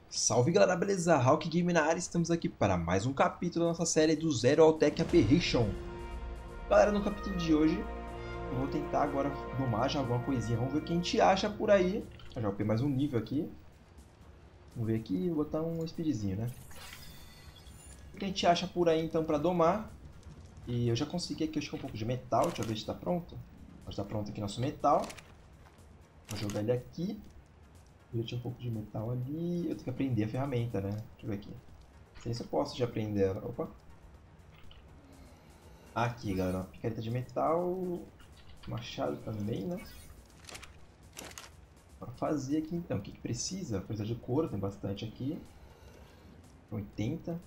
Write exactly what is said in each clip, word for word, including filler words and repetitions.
Salve galera, beleza? Hawk Game na área, estamos aqui para mais um capítulo da nossa série do Zero Altec Apparition. Galera, no capítulo de hoje, eu vou tentar agora domar já alguma coisinha. Vamos ver o que a gente acha por aí. Eu já upei mais um nível aqui. Vamos ver aqui, vou botar um speedzinho, né? O que a gente acha por aí então para domar. E eu já consegui aqui, acho que um pouco de metal. Deixa eu ver se está pronto. Está pronto aqui nosso metal. Vou jogar ele aqui. Eu tinha um pouco de metal ali. Eu tenho que aprender a ferramenta, né? Deixa eu ver aqui. Não sei se eu posso já aprender ela. Opa! Aqui, galera. Uma picareta de metal. Machado também, né? Para fazer aqui então. O que, que precisa? Precisa de couro, tem bastante aqui. oitenta.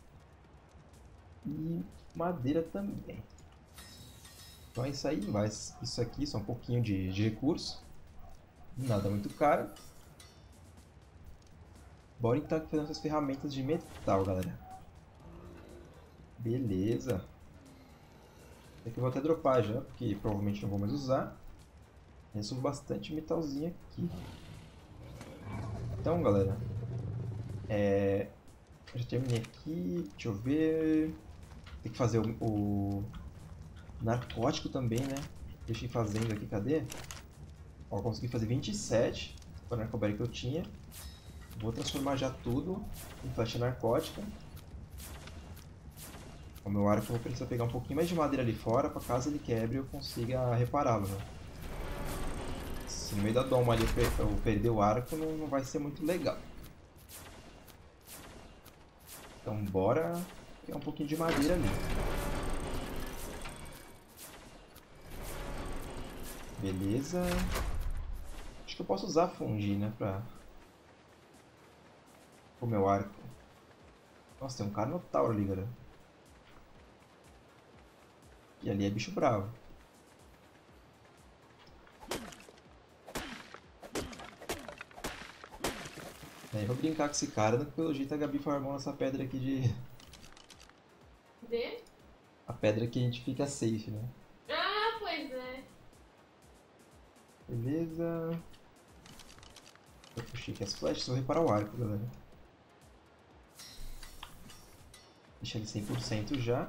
E madeira também. Então é isso aí. Mas isso aqui só um pouquinho de, de recurso. Nada muito caro. Bora então aqui fazer essas ferramentas de metal, galera. Beleza. Aqui eu vou até dropar já, porque provavelmente não vou mais usar. Eu subo bastante metalzinho aqui. Então, galera. É... Eu já terminei aqui. Deixa eu ver. Tem que fazer o, o... narcótico também, né? Deixei fazendo aqui, cadê? Ó, consegui fazer vinte e sete. Foi a narcoberry que eu tinha. Vou transformar já tudo em flecha narcótica. O meu arco eu vou precisar pegar um pouquinho mais de madeira ali fora, para caso ele quebre eu consiga repará-lo. Né? Se no meio da doma ali eu perder o arco, não, não vai ser muito legal. Então bora pegar um pouquinho de madeira ali. Beleza. Acho que eu posso usar fungi, né, pra... o meu arco. Nossa, tem um Carnotauro ali, galera. E ali é bicho bravo. É, vou brincar com esse cara, né? Pelo jeito a Gabi farmou essa pedra aqui de... De? A pedra que a gente fica safe, né? Ah, pois é. Beleza. Eu puxei aqui as flechas, vou reparar o arco, galera. Deixa ele cem por cento já.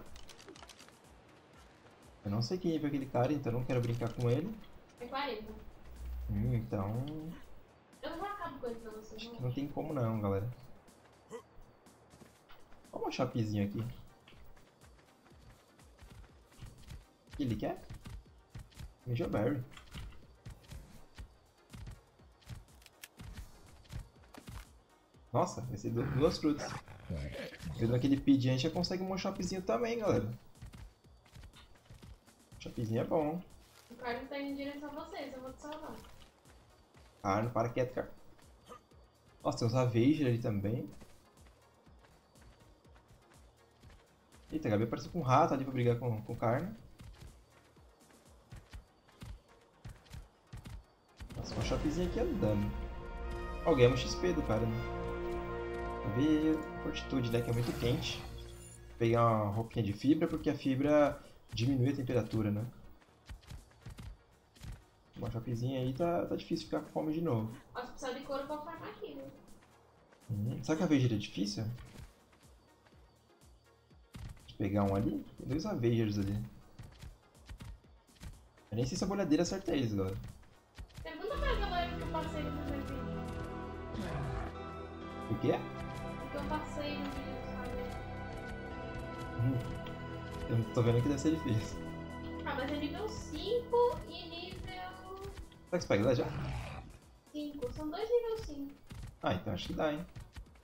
Eu não sei que nível é aquele cara, então não quero brincar com ele. É quarenta. Hum, então... Eu não acabo com ele pra você, Acho não. que não tem como não, galera. Olha uma chapezinha aqui. O que ele quer? Major Berry. Nossa, vai ser duas frutas. Vendo aquele pid, a gente já consegue um shopzinho também, galera. Shopzinho é bom. O cara não tá indo em direção a vocês, eu vou te salvar. Ah, não para quieto, cara. Nossa, tem uns Avenger ali também. Eita, a Gabi apareceu com um rato ali pra brigar com, com carne. Nossa, uma shopzinha aqui andando. Ó, ganhamos X P do cara, né? Vou ver fortitude, né? Que é muito quente. Vou pegar uma roupinha de fibra, porque a fibra diminui a temperatura, né? Uma shopzinha aí tá, tá difícil ficar com fome de novo. Ó, se precisar de couro, pode farmar aqui, né? Hum, será que a Avenger é difícil? Deixa eu pegar um ali. Tem dois Avengers ali. Eu nem sei se a bolhadeira acerta eles, galera. Pergunta pra galera que eu passei no primeiro vídeo. O quê? O que eu passei no vídeo do Saber. Hum, eu tô vendo que deve ser difícil. Ah, mas é nível cinco e nível Será que você pega lá já? cinco. São dois nível cinco. Ah, então acho que dá, hein.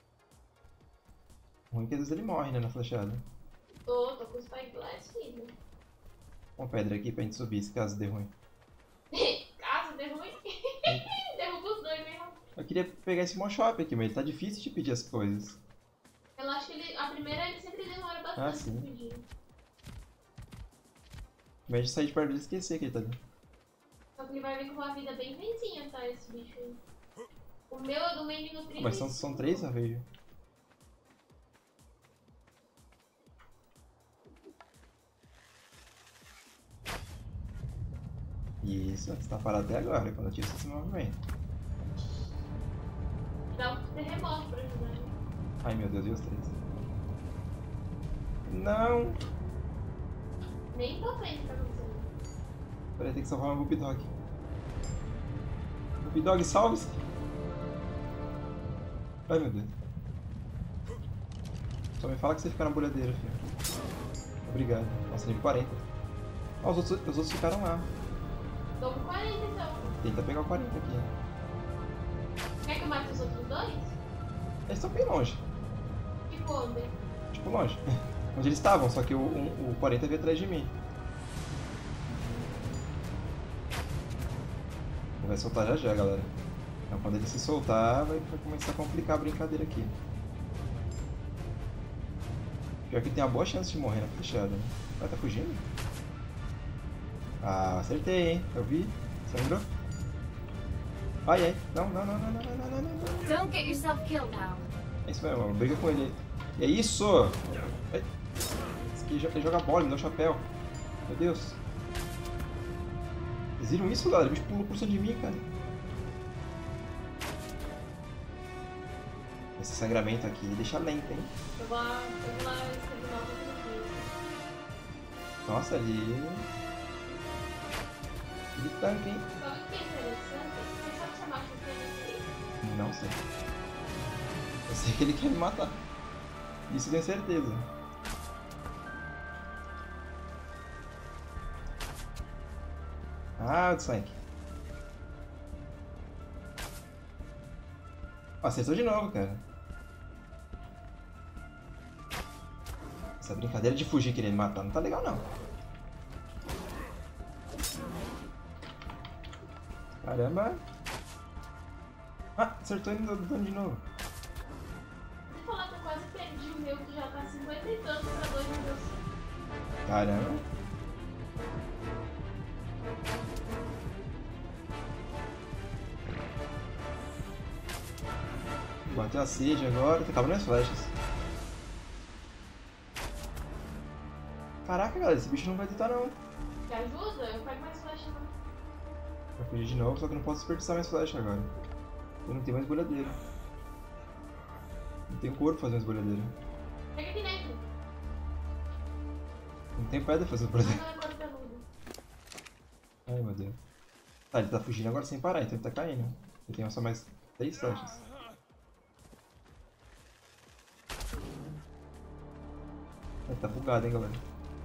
O ruim é que às vezes ele morre, né, na flechada. Tô, tô com o Spyglass, filho. Uma pedra aqui pra gente subir, se caso dê ruim. Caso dê ruim, derruba os dois mesmo. Eu queria pegar esse Moshop aqui, mas ele tá difícil de pedir as coisas. Eu acho que ele, a primeira ele sempre demora bastante Ah, sim. pra pedir. Mas de sair de perto dele e esquecer que ele tá ali. Só que ele vai vir com uma vida bem venzinha, tá? Esse bicho aí. O meu é do menino trinta. Mas são, são três a vejo. Isso, você tá parado até agora, quando eu tiro esse movimento. Dá um terremoto pra ajudar. Ai meu Deus, e os três? Não! Nem tô vendo o que tá acontecendo. Peraí, tem que salvar uma Ruby Dog. Ruby Dog, salve-se! Ai meu Deus. Só me fala que você fica na bolhadeira, filho. Obrigado. Nossa, nível quarenta. Ó, os outros, os outros ficaram lá. Tô com quarenta então. Tenta pegar o quarenta aqui. Né? Quer que eu mate os outros dois? Eles estão bem longe. Tipo onde? Tipo, longe. Onde eles estavam, só que o, um, o quarenta veio atrás de mim. Vai soltar já já, galera. Então quando ele se soltar, vai, vai começar a complicar a brincadeira aqui. Pior que tem uma boa chance de morrer na flechada, né? Vai, tá fugindo? Ah, acertei, hein? Eu vi. Sangrou? Ai, ai. Não, não, não, não, não, não, não, não, não. Don't get yourself killed now. É isso mesmo, briga com ele. E é isso! Ai. Esse aqui joga, joga bola, me dá o chapéu. Meu Deus. Vocês viram isso, galera? O bicho pulou por cima de mim, cara. Esse sangramento aqui deixa lento, hein? Eu vou lá, eu vou lá escrever nova aqui. Nossa, ali... Ele tanque, hein? Sabe o que é interessante? Você sabe se a máquina tem aqui? Não sei. Eu sei que ele quer me matar. Isso eu tenho certeza. Ah, o Swank. Acertou de novo, cara. Essa brincadeira de fugir querendo me matar não tá legal, não. Caramba. Ah, acertou ele no dano de novo. Você falar que eu quase perdi o meu que já tá cinquenta e tantos pra dois mil. Caramba. Bateu a sede agora, tá acabando as flechas. Caraca, galera, esse bicho não vai deitar não. Me ajuda? Eu pego mais flecha não. Vou fugir de novo, só que não posso desperdiçar mais flechas agora. Eu não tenho mais bolhadeira. Não tenho corpo pra fazer mais bolhadeira. Pega aqui dentro. Não tenho pedra pra fazer mais Não, bolhadeira. não é corpo peludo. Ai meu Deus. Tá, ele tá fugindo agora sem parar, então ele tá caindo. Eu tenho só mais três flechas. Ele tá bugado, hein, galera.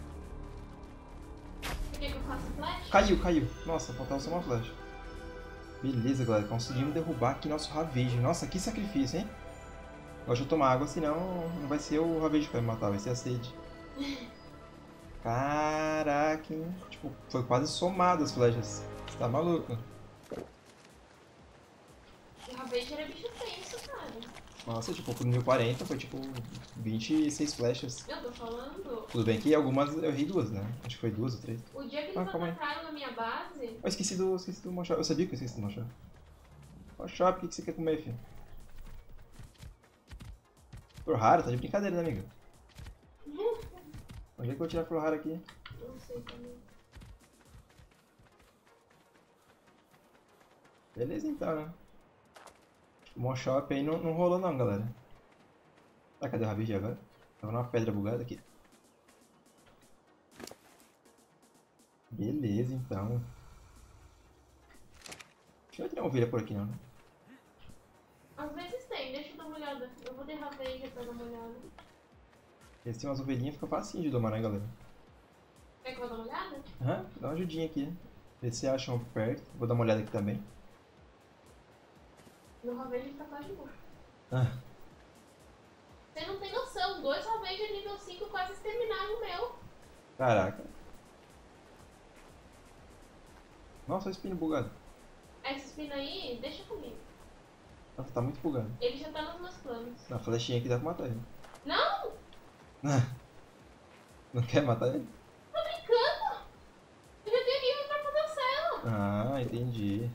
Você quer que eu faça flecha? Caiu, caiu. Nossa, faltava só uma flecha. Beleza, galera. Conseguimos derrubar aqui nosso Ravage. Nossa, que sacrifício, hein? Agora deixa eu tomar água, senão não vai ser o Ravage que vai me matar, vai ser a sede. Caraca, hein? Tipo, foi quase somado as flechas. Você tá maluco? O Ravager é bicho tenso, cara. Nossa, tipo, pro nível quarenta foi tipo vinte e seis flechas. Eu tô falando. Tudo bem que algumas eu errei duas, né? Acho que foi duas ou três. O dia que eles Ah, calma aí. atacaram na minha base. Eu esqueci do, esqueci do Moshop. Eu sabia que eu esqueci do Moshop. Moshop, o que, que você quer comer, filho? Flor rara? Tá de brincadeira, né, amiga? Onde é que eu vou tirar a flor rara aqui? Não sei também. Beleza então, né? O Moshop aí não, não rolou não, galera. Tá, cadê o Ravage agora? Tava numa pedra bugada aqui. Beleza, então. Acho que não vai ter uma ovelha por aqui não, né? Às vezes tem, deixa eu dar uma olhada. Eu vou de Ravager pra dar uma olhada. Porque se tem umas ovelhinhas fica facinho de domar, né, galera? Quer que eu vou dar uma olhada? Aham, dá uma ajudinha aqui, né? Ver se acham perto. Vou dar uma olhada aqui também. Meu Ravager tá quase morto. Ah, Você não tem noção, dois Ravager nível cinco quase exterminaram o meu. caraca. Nossa, olha o espinho bugado. Essa espina aí, deixa comigo. Nossa, tá muito bugado. Ele já tá nos meus planos. A flechinha aqui dá pra matar ele. Não! Não quer matar ele? Tô brincando! Eu já tenho nível pra fazer o céu. Ah, entendi.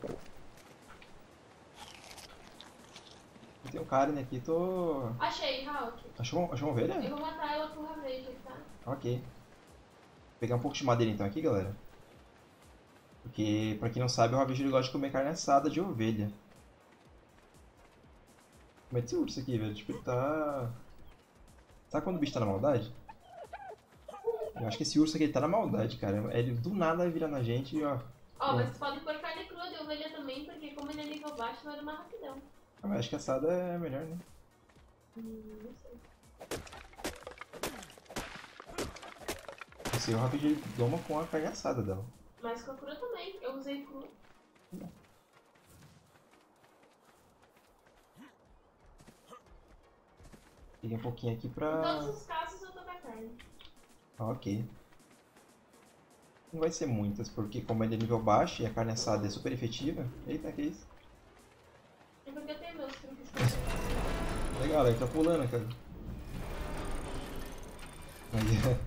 Tem um Karen aqui, tô... Achei, Hulk. Achou, achou uma Eu ovelha? vou matar ela com o Ravager, tá? Ok. Vou pegar um pouco de madeira então aqui, galera. Porque, pra quem não sabe, o Ravage gosta de comer carne assada de ovelha. Como é esse urso aqui, velho? Tipo, ele tá... Sabe quando o bicho tá na maldade? Eu acho que esse urso aqui ele tá na maldade, cara. Ele do nada vira na gente e ó... Ó, mas tu pode pôr carne crua de ovelha também, porque como ele é nível baixo, vai dar mais rapidão. Ah, mas acho que assada é melhor, né? Hum, não sei. Esse o Rapid ele doma com a carne assada dela. Mas com a crua também. Eu usei crua. Peguei um pouquinho aqui Em pra... todos os casos eu tô com a carne. Ah, ok. Não vai ser muitas, porque como ele é nível baixo e a carne assada é super efetiva... Eita, que isso? É porque eu tenho meus truques. Legal, ele tá pulando, cara. Aí,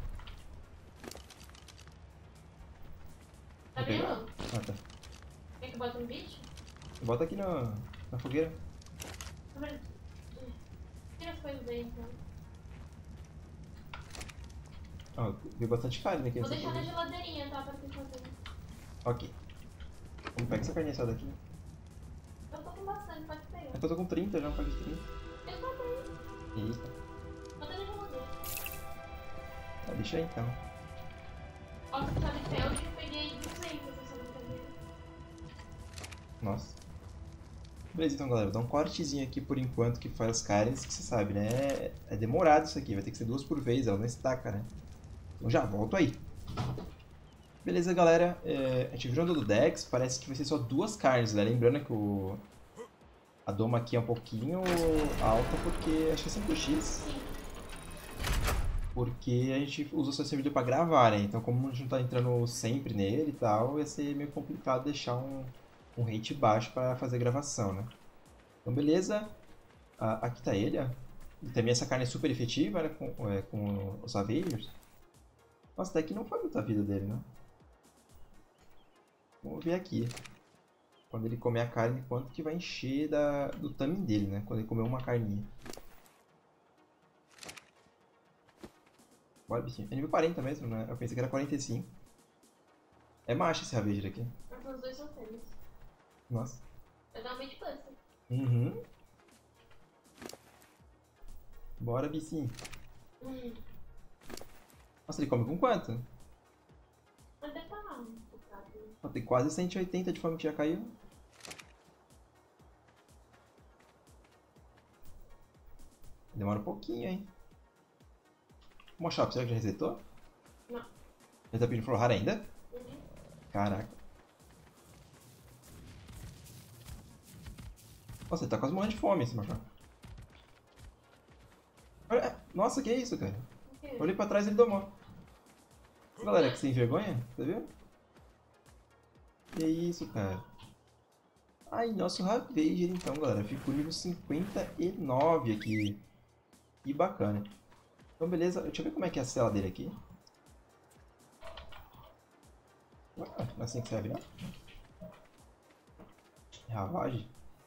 Tá Vou pegar. vendo? Ah, tá. Quer que eu bote um bicho? Bota aqui na, na fogueira. Tá vendo? Tira as coisas daí então. Ó, veio bastante carne aqui Vou nessa deixar na fogueira. geladeirinha, tá? Pra ter fazer. Ok. Vamos pegar essa carne assada aqui. Eu tô com bastante, pode pegar. É que eu tô com trinta já, não paguei trinta. Eu também. Eita. Bota na geladeira. Tá, deixa aí então. Ó, se tá de pele, eu peguei duzentos essa brincadeira. Nossa. Beleza, então, galera. Dá um cortezinho aqui por enquanto que faz as carnes, que você sabe, né? É, é demorado isso aqui. Vai ter que ser duas por vez, ela não estaca, né? Então já volto aí. Beleza, galera. É, a gente virou do Dex. Parece que vai ser só duas carnes, né? Lembrando que o... a doma aqui é um pouquinho alta, porque acho que é cinco x. Sim. Porque a gente usa só esse vídeo pra gravar, né? Então, como a gente não tá entrando sempre nele e tal, ia ser meio complicado deixar um, um rate baixo pra fazer gravação, né? Então, beleza. Ah, aqui tá ele, ó. E também essa carne é super efetiva, né? Com, é, com os Avengers. Nossa, daqui não foi muita vida dele, né? Vamos ver aqui. Quando ele comer a carne, quanto que vai encher da, do tamanho dele, né? Quando ele comer uma carninha. Bora, bichinho. É nível quarenta mesmo, né? Eu pensei que era quarenta e cinco. É macho esse Ravager aqui. Mas os dois são fêmeas. Nossa. Vai dar um mid buster. Uhum. Bora, bichinho. Hum. Nossa, ele come com quanto? Mas deve estar um bocado. Ó, tem quase cento e oitenta de fome que já caiu. Demora um pouquinho, hein? O Moshop, será que já resetou? Não. Já tá pedindo florar ainda? Uhum. Caraca. Nossa, ele tá quase morrendo de fome esse Moshop. Olha, nossa, que isso, cara? O quê? Olhei pra trás e ele domou. Galera, que sem vergonha, tá vendo? Que isso, cara? Ai, nosso Ravager então, galera. Ficou nível cinquenta e nove aqui. Que bacana. Então, beleza. Deixa eu ver como é que é a cela dele aqui. Ah, não é assim que serve, não? Ravagem.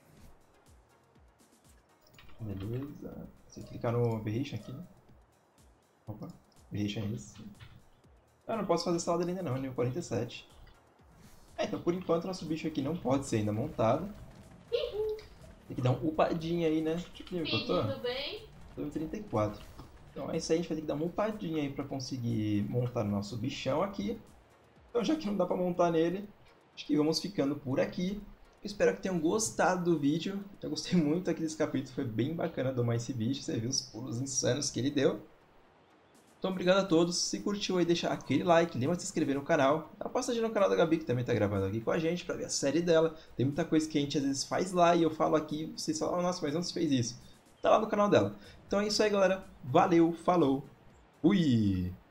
Beleza. Você clicar no Berrichon aqui, né? Opa. Berrichon é esse. Ah, não posso fazer sala dele ainda não, nível quarenta e sete. É, então por enquanto nosso bicho aqui não pode ser ainda montado. Tem que dar uma upadinha aí, né? Deixa eu ver que nível que eu tô. Pedindo bem. Tô em trinta e quatro. Então é isso aí, a gente vai ter que dar uma upadinha aí pra conseguir montar nosso bichão aqui. Então já que não dá pra montar nele, acho que vamos ficando por aqui. Eu espero que tenham gostado do vídeo. Eu gostei muito aqui desse capítulo, foi bem bacana domar esse bicho. Você viu os pulos insanos que ele deu. Então obrigado a todos. Se curtiu aí, deixa aquele like, lembra de se inscrever no canal. Dá uma passadinha no canal da Gabi, que também tá gravando aqui com a gente, pra ver a série dela. Tem muita coisa que a gente às vezes faz lá e eu falo aqui, vocês falam, nossa, mas não se fez isso. Tá lá no canal dela. Então é isso aí, galera. Valeu, falou, fui!